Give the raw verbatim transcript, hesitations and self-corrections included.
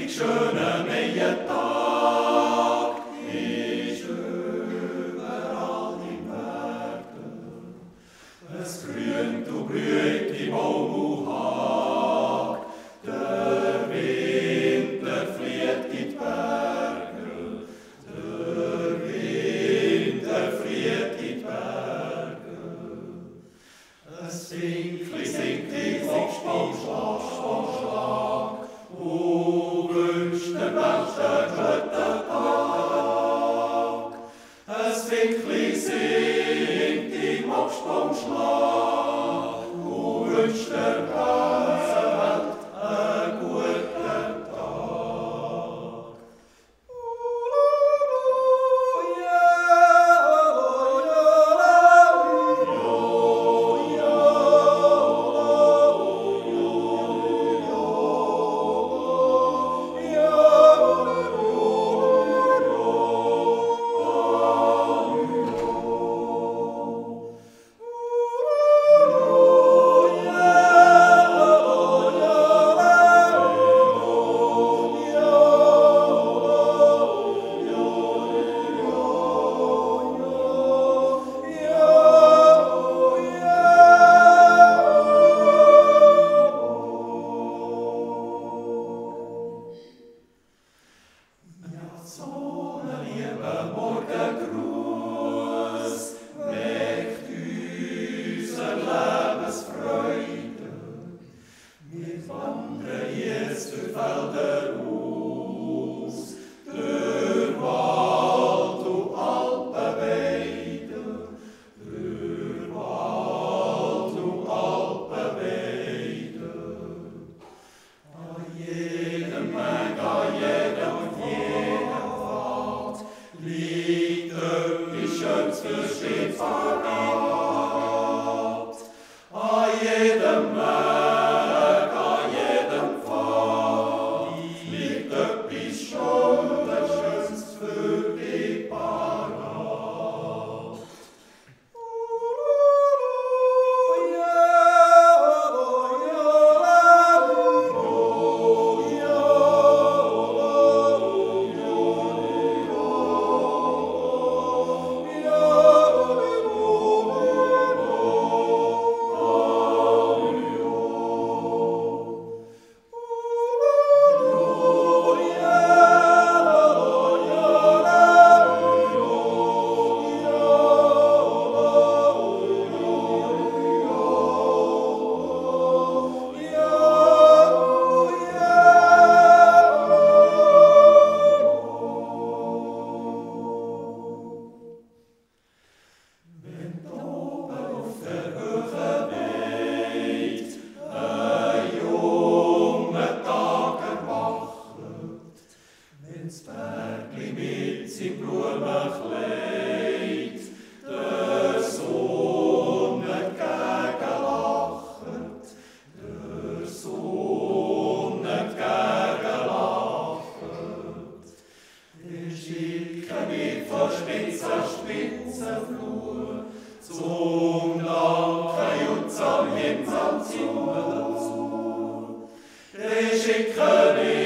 prächtig schöner Meiertag ist überall im Werke. Es grünt und blüht im Baum und Hag, der Wind, der flieht in die Berge, der Wind, der flieht in die Berge. Es Winkli singt im Hochspiel, Schlag, Schlag, Schlag, und wünscht dem Mensch einen guten Tag. Es Winkli singt im Hochsprung, Schlag, und wünscht der ganzen Welt einen guten Tag. So ein lieber Morgengruß weckt unsere Lebensfreude. Wir wandern jetzt durch Felder aus, durch Wald und Alpenweide, durch Wald und Alpenweide. An jedem Weg, an jedem liegt etwas Schönes für stets verraten. An jedem Weg, an jedem Pfad liegt etwas Schönes für dich parat. Wenn's Bergli mit seinem Blumenkleid der Sonne entgegenlachet, der Sonne entgegenlachet, wir schicken mit von Spitze Spitze Flur zum Danken und zum Himmel zu. Wir schicken